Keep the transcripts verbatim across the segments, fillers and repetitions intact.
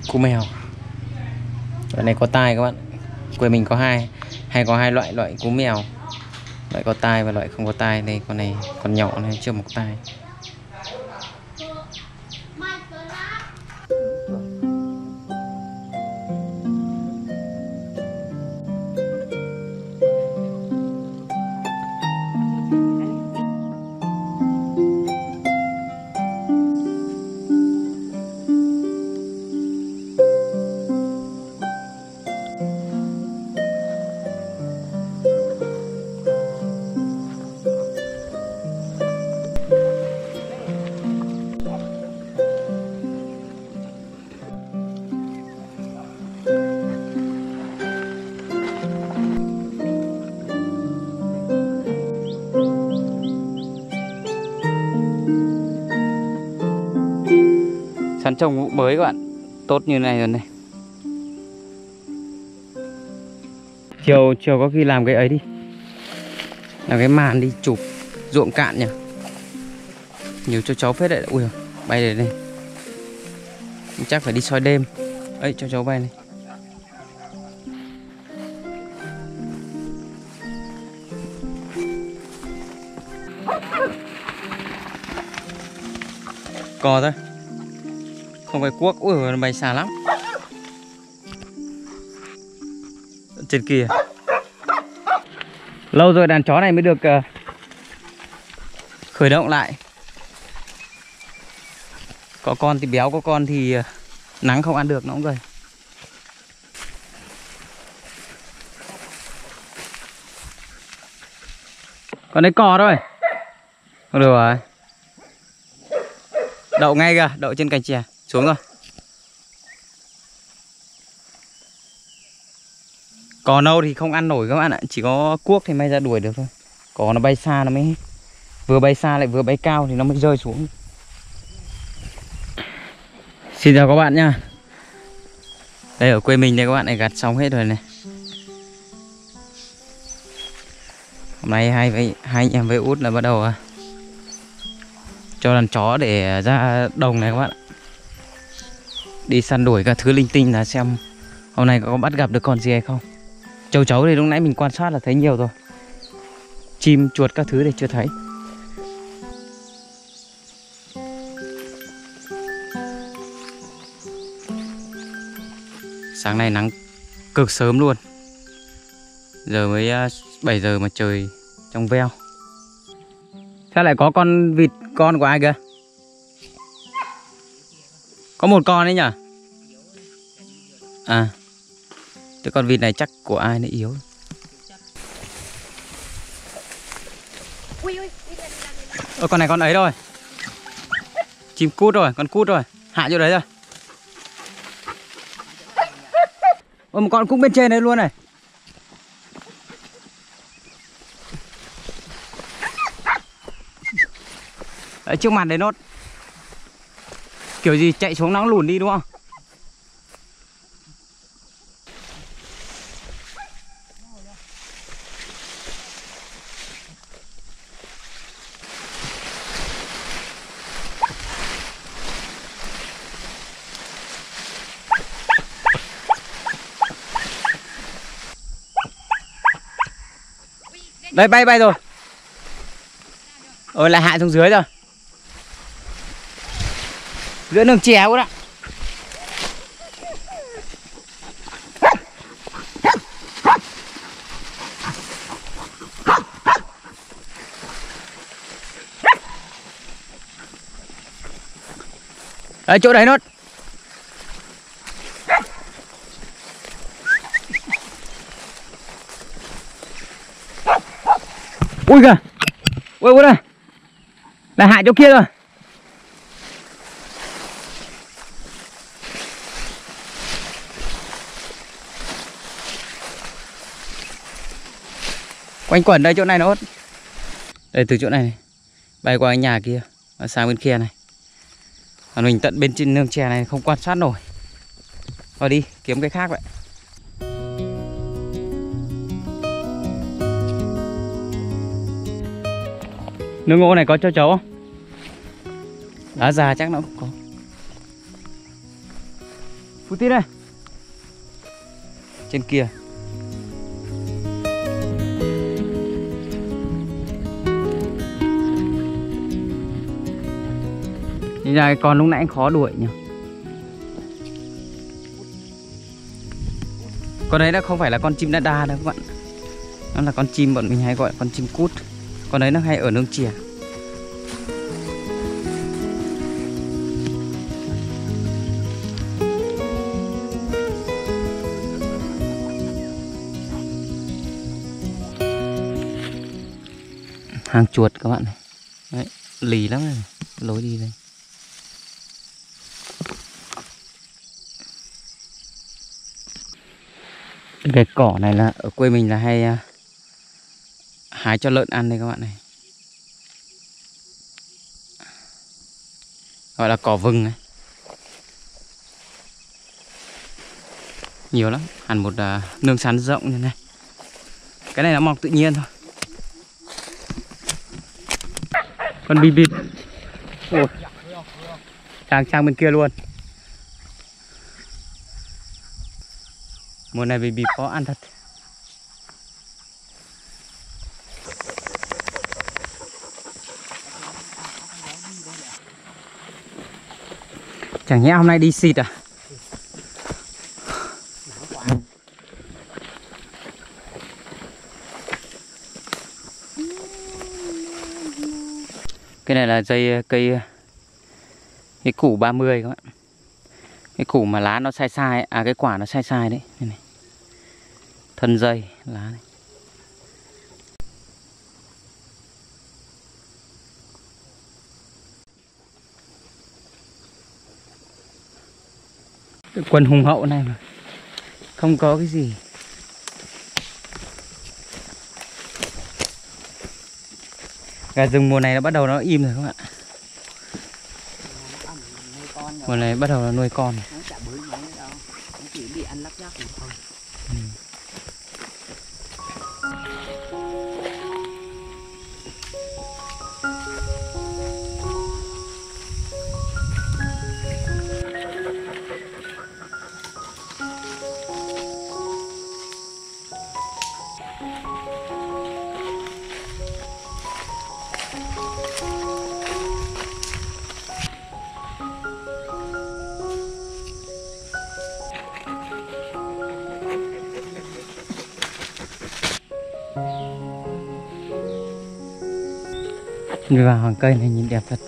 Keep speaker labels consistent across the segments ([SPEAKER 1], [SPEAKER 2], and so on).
[SPEAKER 1] cú mèo. Loại này có tai các bạn. Quê mình có hai, hay có hai loại loại cú mèo. Loại có tai và loại không có tai. Đây con này còn nhỏ này chưa mọc tai. Sắn trồng vụ mới các bạn, tốt như này rồi này. Chiều chiều có khi làm cái ấy đi, làm cái màn đi chụp ruộng cạn nhỉ. Nhiều cho cháu phết đấy. Ui bay đây này, chắc phải đi soi đêm ấy cho cháu bay này. Cò thôi, không phải cuốc. Ui nó bay xa lắm. Trên kia lâu rồi đàn chó này mới được uh, khởi động lại. Có con thì béo, có con thì uh, nắng không ăn được nó cũng gầy. Con đấy cò thôi. Không được rồi. Đậu ngay kìa, đậu trên cành chè. Xuống rồi. Cò nâu thì không ăn nổi các bạn ạ. Chỉ có cuốc thì may ra đuổi được thôi. Cò nó bay xa nó mới, vừa bay xa lại vừa bay cao thì nó mới rơi xuống. Xin chào các bạn nha. Đây ở quê mình đây các bạn này, gặt xong hết rồi này. Hôm nay hai, với, hai anh em với út là bắt đầu à, cho đàn chó để ra đồng này các bạn. Đi săn đuổi các thứ linh tinh là xem hôm nay có bắt gặp được con gì hay không. Châu chấu thì lúc nãy mình quan sát là thấy nhiều rồi. Chim chuột các thứ thì chưa thấy. Sáng nay nắng cực sớm luôn. Giờ mới bảy giờ mà trời trong veo. Sao lại có con vịt con của ai kìa? Có một con đấy nhỉ? À, cái con vịt này chắc của ai nó yếu. Ôi con này con ấy rồi. Chim cút rồi, con cút rồi. Hạ chỗ đấy rồi. Ôi một con cũng bên trên đấy luôn này. Đấy trước mặt đấy nốt. Kiểu gì chạy xuống nó lùn đi đúng không? Đây bay bay rồi. Ôi lại hạ xuống dưới rồi. Giữa nương chè quá đó. Đấy chỗ đấy nốt. Ui kìa. Ui ui đây. Là hại chỗ kia rồi. Quanh quẩn đây chỗ này nó ốt. Đây từ chỗ này, này bay qua cái nhà kia và sang bên kia này. Còn mình tận bên trên nương chè này không quan sát nổi. Thôi đi kiếm cái khác vậy. Nương ngô này có cho cháu không? Đá già chắc nó không có. Phú Tít đây. Trên kia. Nhìn ra cái con lúc nãy anh khó đuổi nhỉ. Con đấy nó không phải là con chim đa đa đâu các bạn. Nó là con chim bọn mình hay gọi là con chim cút. Con đấy nó hay ở nương chè. Hàng chuột các bạn này. Đấy, lì lắm này. Lối đi đây. Cái cỏ này là ở quê mình là hay uh, hái cho lợn ăn đây các bạn này. Gọi là cỏ vừng này. Nhiều lắm, hẳn một uh, nương sắn rộng như này. Cái này nó mọc tự nhiên thôi. Con bịp bịp. Ôi. Sang sang bên kia luôn. Mùa này bịp bịp có ăn thật. Chẳng nhẽ hôm nay đi xịt à? Cái này là dây cây cái củ ba mươi các bạn. Cái củ mà lá nó sai sai, à cái quả nó sai sai đấy. Đây này. Thân dây lá này. Cái quần hùng hậu này mà không có cái gì. Gà rừng mùa này nó bắt đầu nó im rồi các bạn. Mùa này bắt đầu là nuôi con.
[SPEAKER 2] Nó chả bới mấy đâu, nó chỉ bị ăn lắc nhắc thôi.
[SPEAKER 1] Ừ. Đi vào hàng cây này nhìn đẹp thật.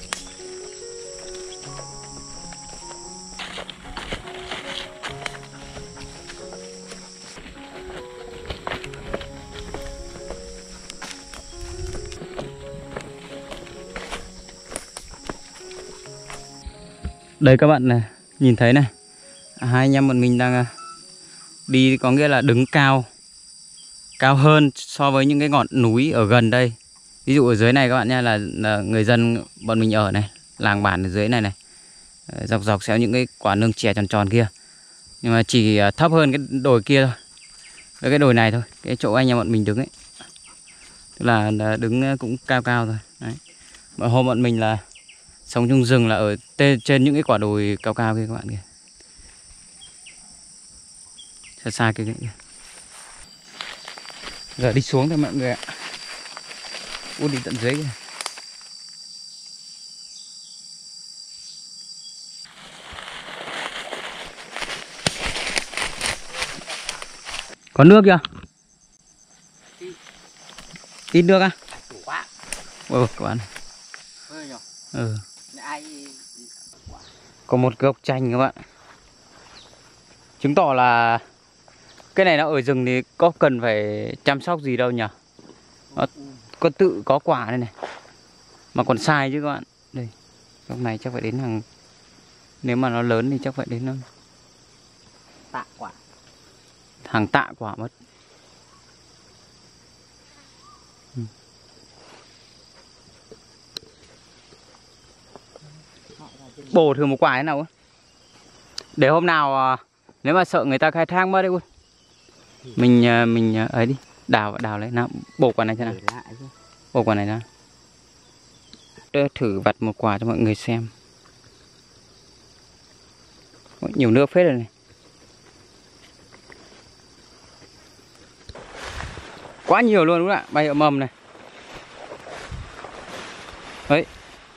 [SPEAKER 1] Đây các bạn này, nhìn thấy này, hai anh em bọn mình đang đi, có nghĩa là đứng cao cao hơn so với những cái ngọn núi ở gần đây. Ví dụ ở dưới này các bạn nha, là, là người dân bọn mình ở này, làng bản ở dưới này này, dọc dọc xéo những cái quả nương chè tròn tròn kia. Nhưng mà chỉ thấp hơn cái đồi kia thôi, với cái đồi này thôi, cái chỗ anh em bọn mình đứng ấy, tức là, là đứng cũng cao cao thôi. Đấy. Mà hôm bọn mình là sống trong rừng là ở trên những cái quả đồi cao cao kia các bạn kìa, xa xa kia kìa. Giờ đi xuống thôi mọi người ạ. Út đi tận dưới kìa. Có nước chưa? Ít nước á? Ừ, các bạn. Ừ. Có một gốc chanh các bạn. Chứng tỏ là cái này nó ở rừng thì có cần phải chăm sóc gì đâu nhỉ? Nó có tự có quả đây này. Mà còn sai chứ các bạn. Đây. Gốc này chắc phải đến hàng, nếu mà nó lớn thì chắc phải đến
[SPEAKER 2] tạ quả.
[SPEAKER 1] Hàng tạ quả mất. Ừ. Bổ thử một quả thế nào ấy. Để hôm nào nếu mà sợ người ta khai thác mất đấy, mình mình ấy đi, đào đào lấy nào, bổ quả này thế nào. Bổ quả này ra. Để thử vặt một quả cho mọi người xem. Ôi, nhiều nước phết rồi này. Quá nhiều luôn đúng không ạ? Bay ở mầm này. Đấy.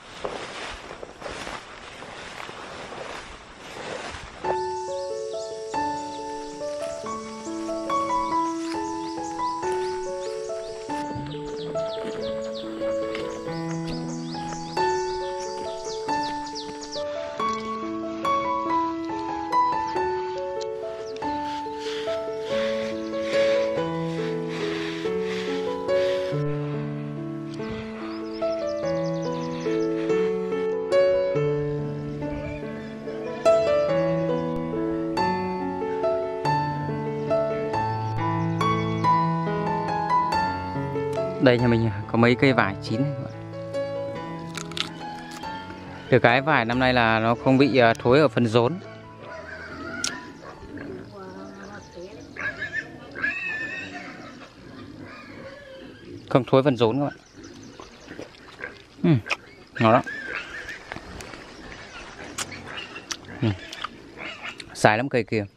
[SPEAKER 1] Đây nhà mình có mấy cây vải chín này. Được cái vải năm nay là nó không bị thối ở phần rốn. Không thối phần rốn các bạn. Ừ, ngon lắm. Ừ. Xài lắm cây kia.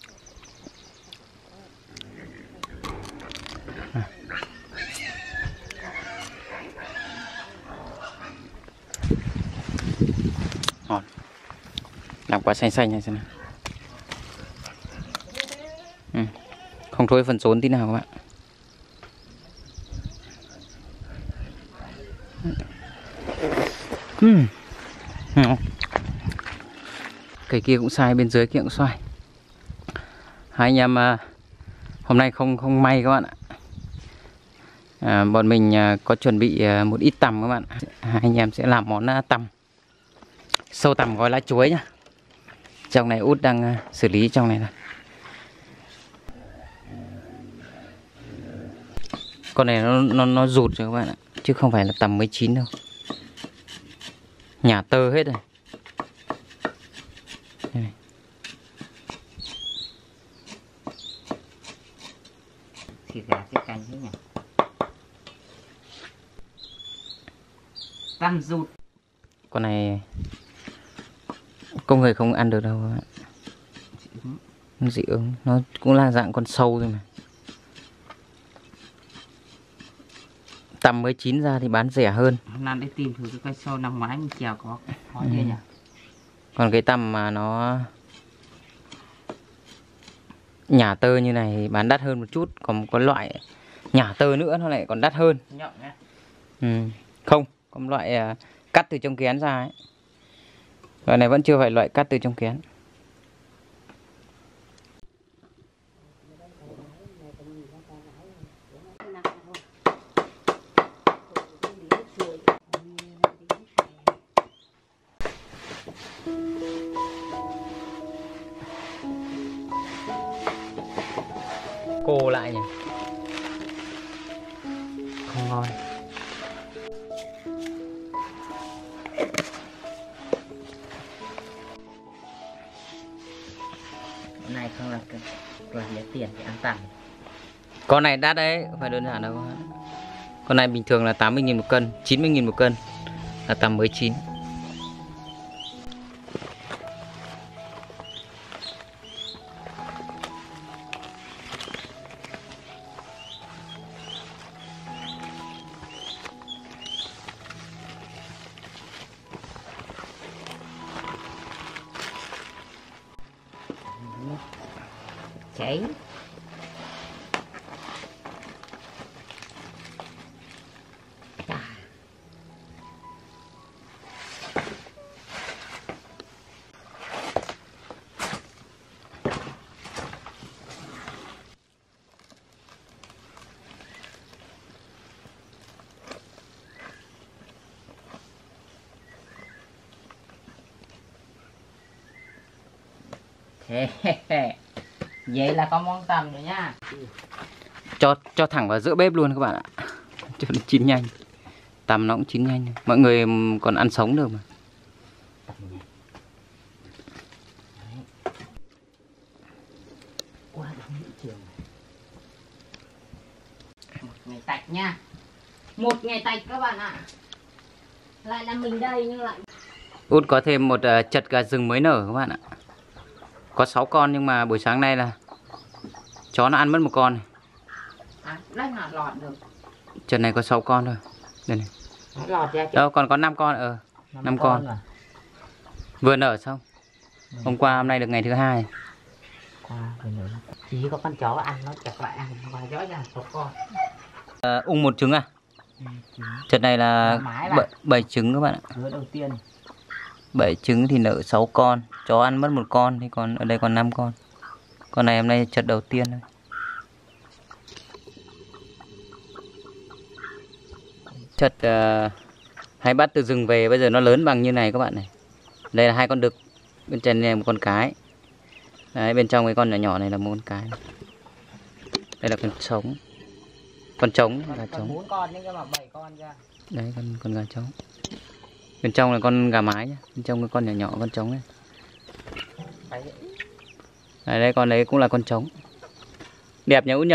[SPEAKER 1] Ngon. Làm quả xanh xanh này xem nào. Ừ. Không thối phần rốn tí nào các bạn. Uhm. Ngon. Cây kia cũng sai, bên dưới kia cũng xoài. Hai anh em uh, hôm nay không không may các bạn ạ. À, bọn mình uh, có chuẩn bị uh, một ít tằm các bạn. Hai anh em sẽ làm món uh, tằm sâu tằm gói lá chuối nhá. Trong này Út đang uh, xử lý trong này này. Con này nó nó nó rụt rồi các bạn ạ, chứ không phải là tằm mới chín đâu. Nhả tơ hết rồi. Đây.
[SPEAKER 2] Thịt gà sẽ canh thế nhỉ? Tằm rụt.
[SPEAKER 1] Con này con người không ăn được đâu các bạn. Nó dị ứng, nó cũng là dạng con sâu thôi mà. Tằm mới chín ra thì bán rẻ hơn.
[SPEAKER 2] Hôm nay để tìm thử cái cây sâu năm ngoái mình chèo có khó ừ. nhỉ?
[SPEAKER 1] Còn cái tằm mà nó nhả tơ như này bán đắt hơn một chút. Còn có loại nhả tơ nữa nó lại còn đắt hơn.
[SPEAKER 2] Nhọn nhá.
[SPEAKER 1] Ừ. Không, có một loại uh, cắt từ trong kén ra ấy. Loại này vẫn chưa phải loại cắt từ trong kén. Cô lại nhỉ? Không ngon.
[SPEAKER 2] Cái này không là là lấy tiền để ăn tằm.
[SPEAKER 1] Con này đắt đấy, không phải đơn giản đâu. Con này bình thường là tám mươi nghìn một cân, chín mươi nghìn một cân. Là tầm mới chín.
[SPEAKER 2] Cháy. Vậy là có món tằm rồi nha.
[SPEAKER 1] Cho cho thẳng vào giữa bếp luôn các bạn ạ. Cho nó chín nhanh. Tằm nó cũng chín nhanh. Mọi người còn ăn sống được mà.
[SPEAKER 2] Qua đóng thị trường. Một ngày tạch nha. Một ngày tạch các bạn ạ. Lại là mình đây nhưng lại
[SPEAKER 1] Út có thêm một uh, chật gà rừng mới nở các bạn ạ. Có sáu con nhưng mà buổi sáng nay là chó nó ăn mất một con này.
[SPEAKER 2] À, đây là lọt được.
[SPEAKER 1] Trận này có sáu con thôi. Đây này.
[SPEAKER 2] Lọt ra
[SPEAKER 1] Đâu còn có năm con ờ năm con.
[SPEAKER 2] À?
[SPEAKER 1] Vừa nở xong. Ừ. Hôm qua hôm nay được ngày thứ hai.
[SPEAKER 2] Qua vừa nở. Chỉ có con chó ăn nó chặt lại ăn và rõ ràng sáu con.
[SPEAKER 1] À, ung một trứng à? Ừ, trận này là bảy trứng các bạn ạ.
[SPEAKER 2] Lứa đầu tiên.
[SPEAKER 1] bảy trứng thì nở sáu con, chó ăn mất một con thì còn ở đây còn năm con. Con này hôm nay trận đầu tiên thôi. Chật uh, hay bắt từ rừng về, bây giờ nó lớn bằng như này các bạn này. Đây là hai con đực, bên trên này một con cái. Đấy, bên trong cái con nhỏ nhỏ này là một con cái. Đây là con trống. Con trống, gà trống.
[SPEAKER 2] bốn con nhưng mà bảy con ra.
[SPEAKER 1] Đấy con con gà trống. Bên trong là con gà mái nhá, bên trong cái con nhỏ nhỏ con trống này. Đấy, đây con đấy cũng là con trống. Đẹp nhỉ Út nhỉ?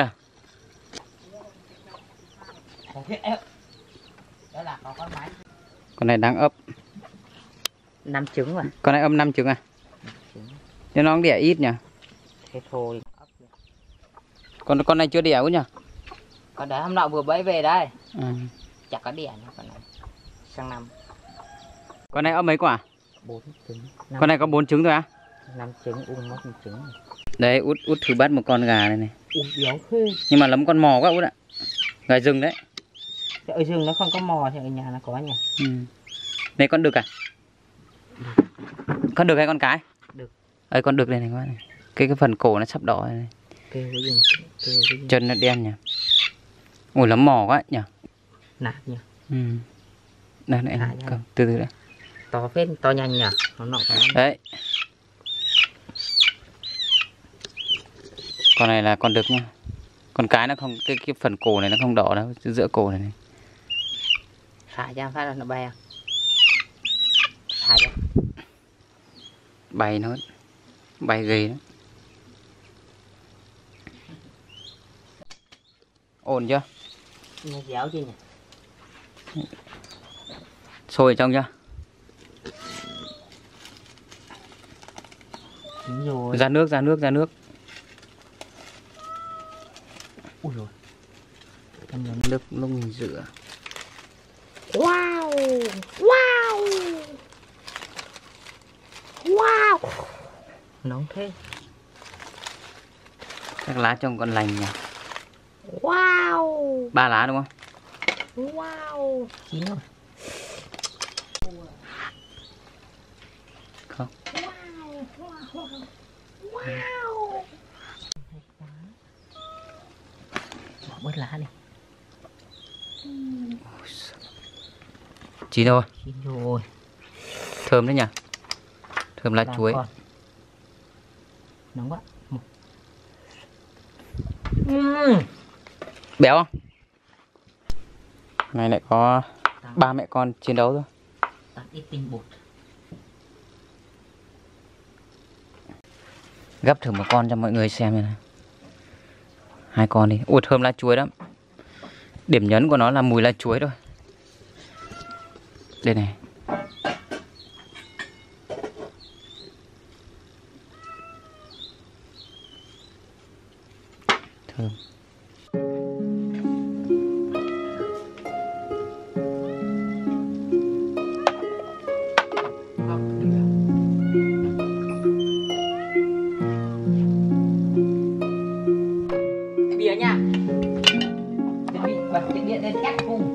[SPEAKER 2] Đó là có con máy.
[SPEAKER 1] Con này đang ấp
[SPEAKER 2] năm trứng mà.
[SPEAKER 1] Con này ấp năm trứng à? Nhưng nó cũng đẻ ít nhỉ?
[SPEAKER 2] Thế thôi.
[SPEAKER 1] Con con này chưa đẻ Út nhỉ?
[SPEAKER 2] Con đấy hôm nọ vừa bẫy về đây.
[SPEAKER 1] À.
[SPEAKER 2] Chả có đẻ nữa con này. Sang năm.
[SPEAKER 1] Con này ấp mấy quả?
[SPEAKER 2] bốn trứng.
[SPEAKER 1] Con này có bốn trứng thôi á?
[SPEAKER 2] năm trứng, ung mất một trứng.
[SPEAKER 1] Đấy Út Út thử bắt một con gà này này.
[SPEAKER 2] Ui béo phê.
[SPEAKER 1] Nhưng mà lắm con mò quá Út ạ. Gà rừng đấy.
[SPEAKER 2] Thế ở rừng nó không có mò thì ở nhà nó có nhỉ?
[SPEAKER 1] Ừ. Này con đực à?
[SPEAKER 2] Đực.
[SPEAKER 1] Con đực hay con cái?
[SPEAKER 2] Đực.
[SPEAKER 1] Ơi con đực này này các bạn này. Cái cái phần cổ nó sắp đỏ này.
[SPEAKER 2] Kêu cái gì? Kêu cái gì?
[SPEAKER 1] Chân nó đen nhỉ. Ui lắm mò quá nhỉ.
[SPEAKER 2] Nạt nhỉ.
[SPEAKER 1] Ừ. Đây này, cầm từ từ đã.
[SPEAKER 2] To phết, to nhanh nhỉ. Nó nọ còn
[SPEAKER 1] đấy. Con này là con đực nha. Con cái nó không, cái cái phần cổ này nó không đỏ đâu, giữa cổ này này.
[SPEAKER 2] Thả ra phát là nó bay à? Thả ra.
[SPEAKER 1] Bay nó bay ghê đó. Ổn chưa?
[SPEAKER 2] Nghe déo chưa nhỉ?
[SPEAKER 1] Sôi ở trong chưa?
[SPEAKER 2] Đúng rồi.
[SPEAKER 1] Ra nước, ra nước, ra nước.
[SPEAKER 2] Ui rồi.
[SPEAKER 1] Em nhấn nước lúc mình rửa.
[SPEAKER 2] Wow. Wow. Wow. Nóng thế.
[SPEAKER 1] Các lá trông còn lành nhỉ.
[SPEAKER 2] Wow.
[SPEAKER 1] Ba lá đúng không?
[SPEAKER 2] Wow. Chín rồi.
[SPEAKER 1] Không.
[SPEAKER 2] Wow. Wow. Wow. Bỏ bớt lá đi.
[SPEAKER 1] Chín rồi.
[SPEAKER 2] Chín rồi.
[SPEAKER 1] Thơm đấy nhỉ. Thơm lá chuối.
[SPEAKER 2] Con. Nóng quá. Uhm.
[SPEAKER 1] Béo không? Này lại có ba mẹ con chiến đấu rồi.
[SPEAKER 2] Tắt ít tinh bột.
[SPEAKER 1] Gấp thử một con cho mọi người xem này. Hai con đi. Ui thơm lá chuối lắm. Điểm nhấn của nó là mùi lá chuối thôi. Đây này. Thơm.
[SPEAKER 2] Bia nha. Chuẩn bị bật điện điện lên cắt cùng.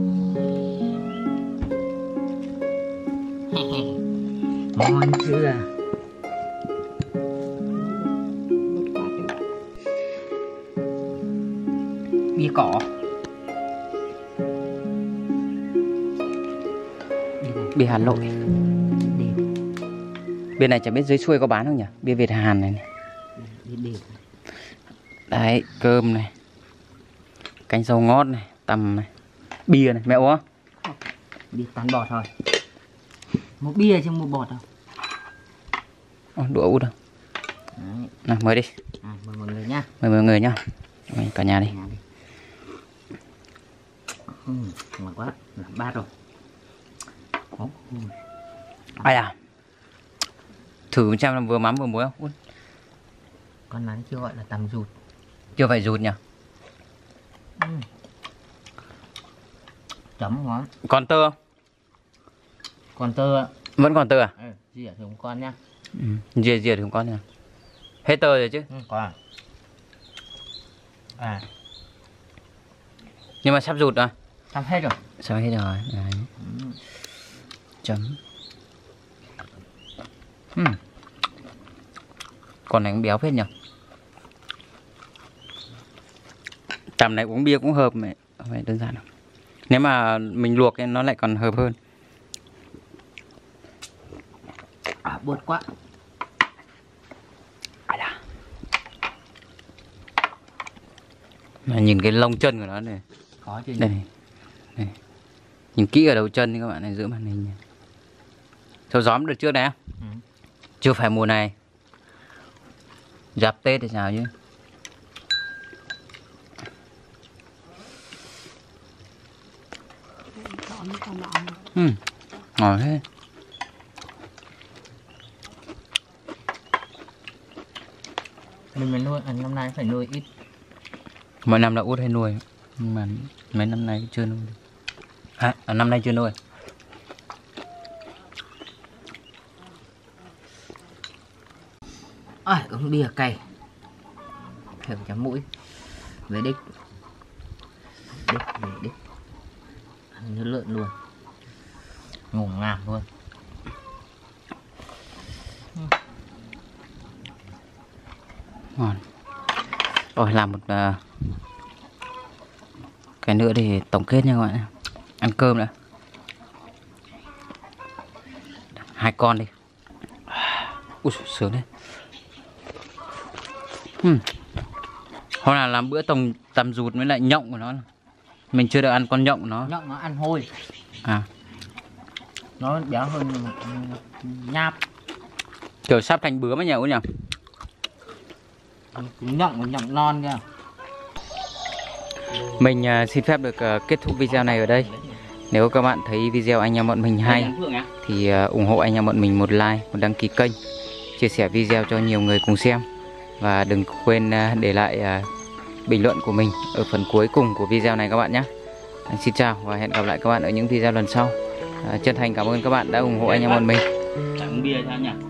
[SPEAKER 2] Ngon chưa? Bia cỏ.
[SPEAKER 1] Bia Hà Nội. Bên này chẳng biết dưới xuôi có bán không nhỉ? Bia Việt Hàn này, này. Đấy, cơm này. Canh rau ngót này, tằm này. Bia này, mẹ uống không?
[SPEAKER 2] Bia tán bọt thôi. Một bia chứ một bọt đâu.
[SPEAKER 1] Ồ, đũa út đâu. Nào, mời đi.
[SPEAKER 2] À, mời mọi người nha.
[SPEAKER 1] Mời mọi người nhá. Mời cả nhà đi.
[SPEAKER 2] Ừ, ngon quá, làm bát rồi.
[SPEAKER 1] Ai à? Thử xem là vừa mắm vừa muối không?
[SPEAKER 2] Con này chưa gọi là tầm rụt.
[SPEAKER 1] Chưa phải rụt nhỉ?
[SPEAKER 2] Ừ. Chấm ngon.
[SPEAKER 1] Còn tơ không?
[SPEAKER 2] Còn tơ ạ.
[SPEAKER 1] Vẫn còn tơ à?
[SPEAKER 2] Ừ, dìa thử một con nhá.
[SPEAKER 1] Ừ. Dìa dìa thử con nhỉ? Hết tơ rồi chứ?
[SPEAKER 2] Ừ, còn. À.
[SPEAKER 1] Nhưng mà sắp rụt rồi.
[SPEAKER 2] Sắp hết rồi.
[SPEAKER 1] Sắp hết rồi. Đấy.
[SPEAKER 2] Ừ.
[SPEAKER 1] Chấm. Ừ. Con này cũng béo phết nhỉ? Tầm này uống bia cũng hợp mẹ. Không phải đơn giản đâu. Nếu mà mình luộc thì nó lại còn hợp hơn.
[SPEAKER 2] À, bột quá.
[SPEAKER 1] Mà nhìn cái lông chân của nó này.
[SPEAKER 2] Có chứ.
[SPEAKER 1] Đây này. Đây. Nhìn kỹ ở đầu chân đi các bạn này, giữa màn hình này. Sâu gióm được trước này.
[SPEAKER 2] Ừ.
[SPEAKER 1] Chưa phải mùa này. Giáp Tết thì sao chứ. Ừ. Ngon thế.
[SPEAKER 2] Mình mới nuôi, à, năm nay phải nuôi ít.
[SPEAKER 1] Mỗi năm là út hay nuôi. Nhưng mà mấy năm nay chưa nuôi. À, à năm nay chưa nuôi.
[SPEAKER 2] À, uống bia cay. Thử chấm mũi. Về đích. Đích, về đích. Ăn như lợn luôn. Ngủ ngảm luôn.
[SPEAKER 1] Ngon. Rồi làm một uh, cái nữa để tổng kết nha các bạn. Ăn cơm nữa. Hai con đi. Ui sướng đấy. Hmm. Hôm nào làm bữa tầm tầm rụt với lại nhộng của nó. Mình chưa được ăn con nhộng của nó.
[SPEAKER 2] Nhộng nó ăn hôi.
[SPEAKER 1] À.
[SPEAKER 2] Nó béo hơn nháp.
[SPEAKER 1] Kiểu sắp thành bướm ấy nhỉ Út nhỉ?
[SPEAKER 2] Nhộng nhộng non kìa.
[SPEAKER 1] Mình uh, xin phép được uh, kết thúc video này ở đây. Nếu các bạn thấy video anh em bọn mình hay thì uh, ủng hộ anh em bọn mình một like, một đăng ký kênh, chia sẻ video cho nhiều người cùng xem. Và đừng quên uh, để lại uh, bình luận của mình ở phần cuối cùng của video này các bạn nhé. uh, Xin chào và hẹn gặp lại các bạn ở những video lần sau. uh, Chân thành cảm ơn các bạn đã ủng hộ anh em bọn mình.
[SPEAKER 2] Uống bia sao nhỉ?